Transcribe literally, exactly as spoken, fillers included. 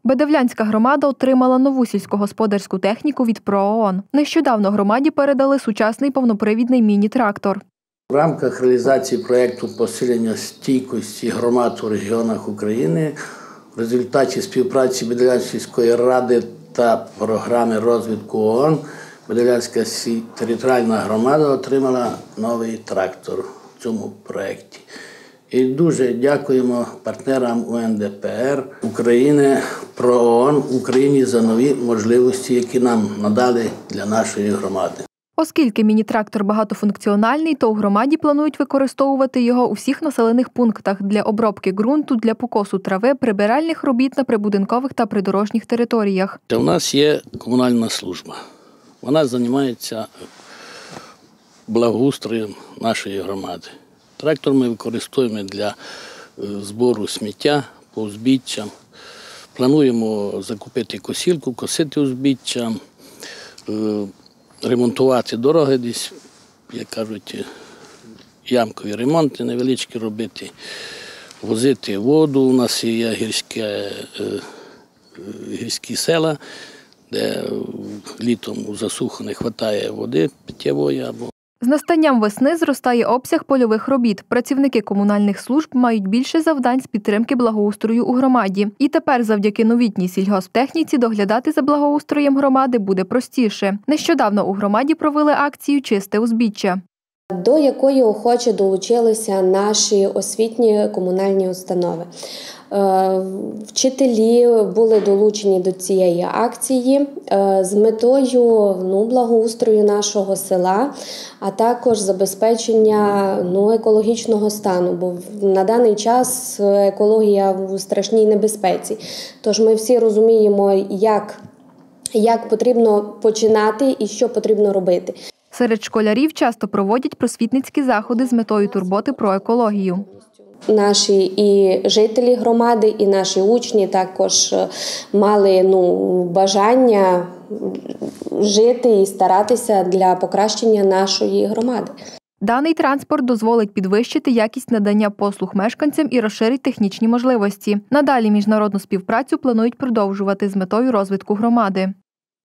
Бедевлянська громада отримала нову сільськогосподарську техніку від ПРООН. Нещодавно громаді передали сучасний повнопривідний міні-трактор. В рамках реалізації проєкту посилення стійкості громад у регіонах України в результаті співпраці Бедевлянської ради та програми розвитку ООН Бедевлянська територіальна громада отримала новий трактор в цьому проєкті. І дуже дякуємо партнерам У Ен Де Пе Ер України, ПРООН Україні за нові можливості, які нам надали для нашої громади. Оскільки міні-трактор багатофункціональний, то у громаді планують використовувати його у всіх населених пунктах для обробки ґрунту, для покосу трави, прибиральних робіт на прибудинкових та придорожніх територіях. У нас є комунальна служба. Вона займається благоустроєм нашої громади. Трактор ми використовуємо для збору сміття по узбіччям. Плануємо закупити косілку, косити узбіччя, ремонтувати дороги десь, як кажуть, ямкові ремонти невеличкі робити, возити воду. У нас є гірські, гірські села, де літом у засуху не вистачає води питьєвої або. З настанням весни зростає обсяг польових робіт. Працівники комунальних служб мають більше завдань з підтримки благоустрою у громаді. І тепер завдяки новітній сільгосптехніці доглядати за благоустроєм громади буде простіше. Нещодавно у громаді провели акцію «Чисте узбіччя», до якої охоче долучилися наші освітні комунальні установи. Вчителі були долучені до цієї акції з метою ну, благоустрою нашого села, а також забезпечення ну, екологічного стану, бо на даний час екологія в страшній небезпеці. Тож ми всі розуміємо, як, як потрібно починати і що потрібно робити. Серед школярів часто проводять просвітницькі заходи з метою турботи про екологію. Наші і жителі громади, і наші учні також мали ну, бажання жити і старатися для покращення нашої громади. Даний транспорт дозволить підвищити якість надання послуг мешканцям і розширить технічні можливості. Надалі міжнародну співпрацю планують продовжувати з метою розвитку громади.